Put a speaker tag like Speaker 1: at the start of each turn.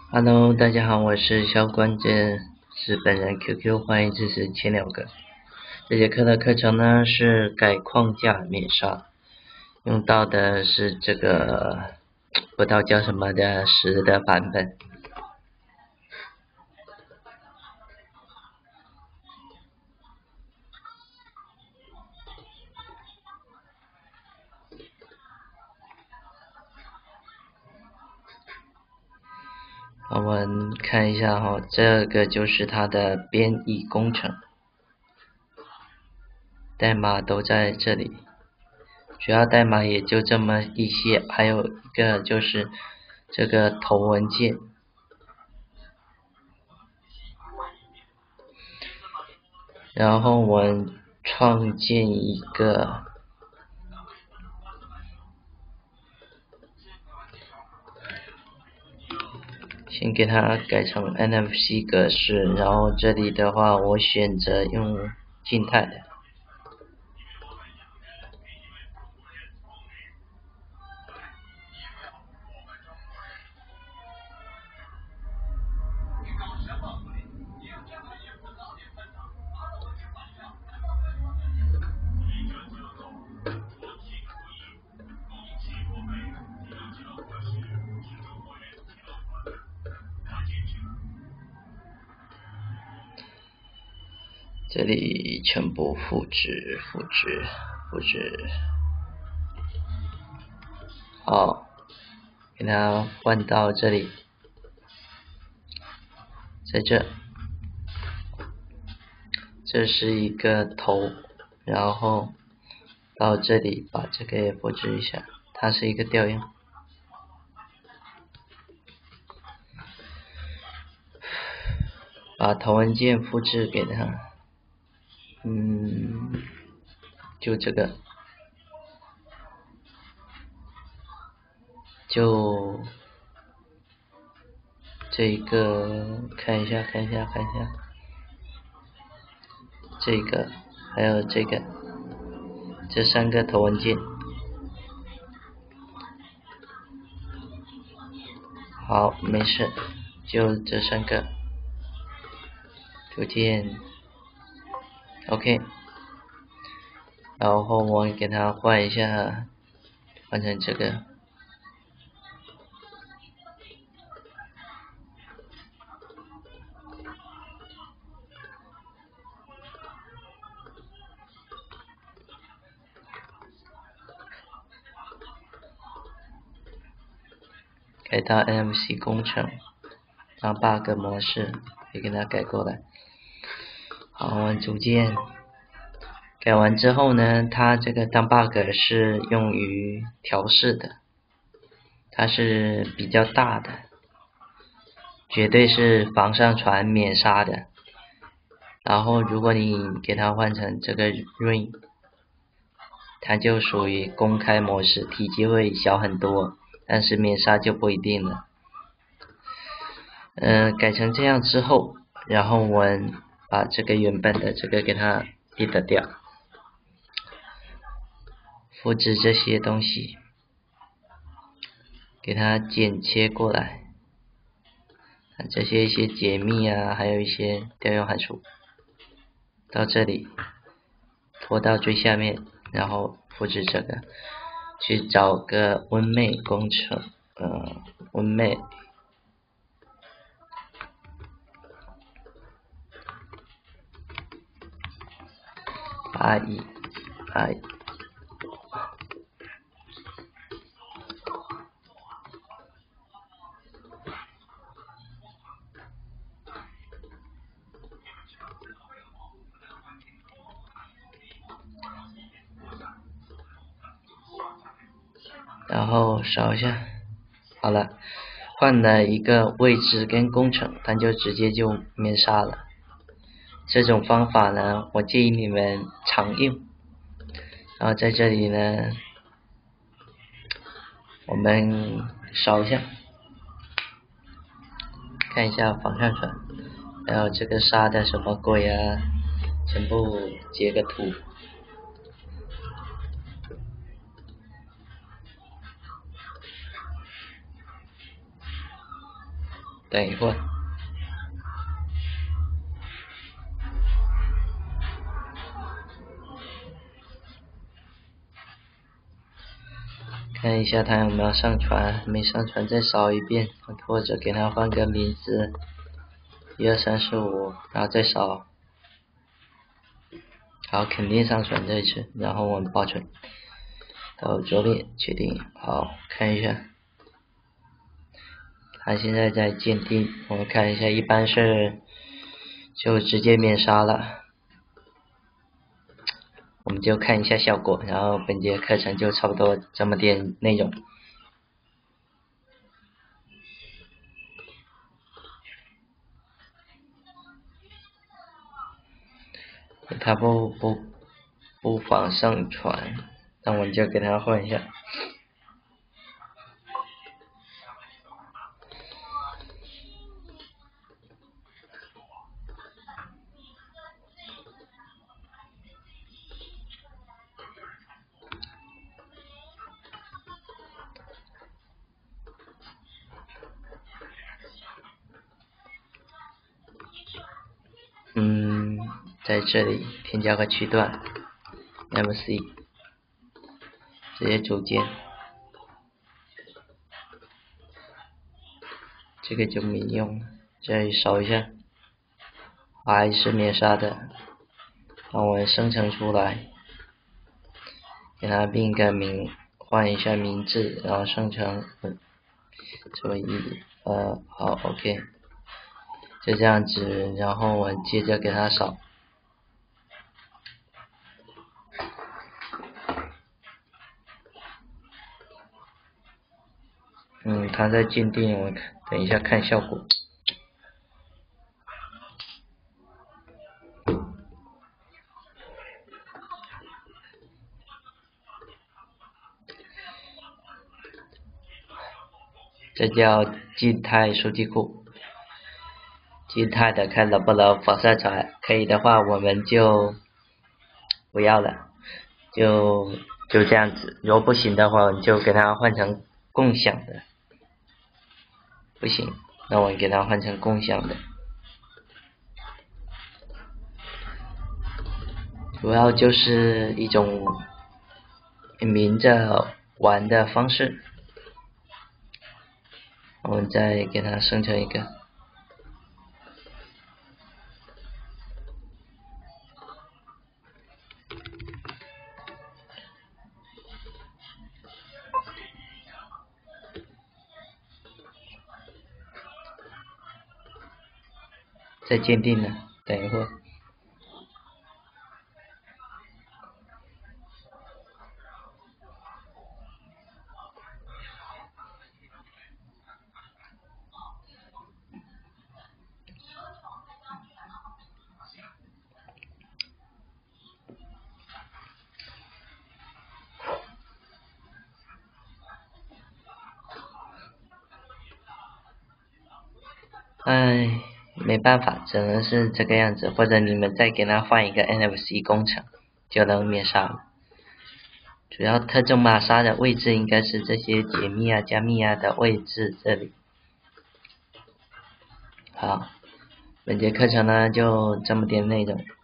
Speaker 1: Hello，大家好，我是肖关键是本人 QQ，欢迎支持前2个。这节课的课程呢是改框架面纱，用到的是这个不知道叫什么的10的版本。我们看一下哈，这个就是它的编译工程，代码都在这里，主要代码也就这么一些，还有一个就是这个头文件。然后我们创建一个先给它改成 NFC 格式，然后这里的话我选择用静态的。这里全部复制，好，给它换到这里，在这是一个头，然后到这里把这个也复制一下，它是一个调用。把头文件复制给它，就这个，就这个看一下，这个还有这个，这3个头文件。好，没事，就这3个图片 OK， 然后我给它换一下，换成这个。改到 NFC 工程当 bug 模式，可以给它改过来。好，我们组件改完之后呢，它这个当 bug 是用于调试的，它是比较大的，绝对是防上传免杀的。然后如果你给它换成这个 Rain， 它就属于公开模式，体积会小很多，但是免杀就不一定了。改成这样之后，然后我们把这个原本的这个给它 delete 掉，复制这些东西，给它剪切过来，这些一些解密啊，还有一些调用函数，到这里拖到最下面，然后复制这个，去找个温妹工程，温妹。I，然后扫一下，好了，换了一个位置跟工程，它就直接就免杀了。这种方法呢，我建议你们常用。然后在这里呢，我们扫一下，看一下防上传，还有这个杀的什么鬼啊，全部截个图。 等一会儿。看一下他有没有上传，没上传再扫一遍，或者给他换个名字，1、2、3、4、5，然后再扫。好，肯定上传这一次，然后我们保存到桌面确定。好，看一下，他现在在鉴定，我们看一下，一般是就直接免杀了。我们就看一下效果，然后本节课程就差不多这么点内容。他不妨上传，那我们就给他换一下。在这里添加个区段 MC， 直接组件，这个就没用了，这里扫一下，还是免杀的，让我生成出来，给它并个名，换一下名字，然后生成这么好 OK， 就这样子，然后我接着给它扫。它在鉴定，我等一下看效果。这叫静态数据库，静态的看能不能反上传，可以的话我们就不要了，就这样子。如果不行的话，我们就给它换成共享的。不行，那我给它换成共享的。主要就是一种明着玩的方式。我们再给它生成一个。在鉴定呢，等一会儿。没办法，只能是这个样子，或者你们再给它换一个 NFC 工程，就能免杀了。主要特征码杀的位置应该是这些解密啊、加密啊的位置这里。好，本节课程呢就这么点内容。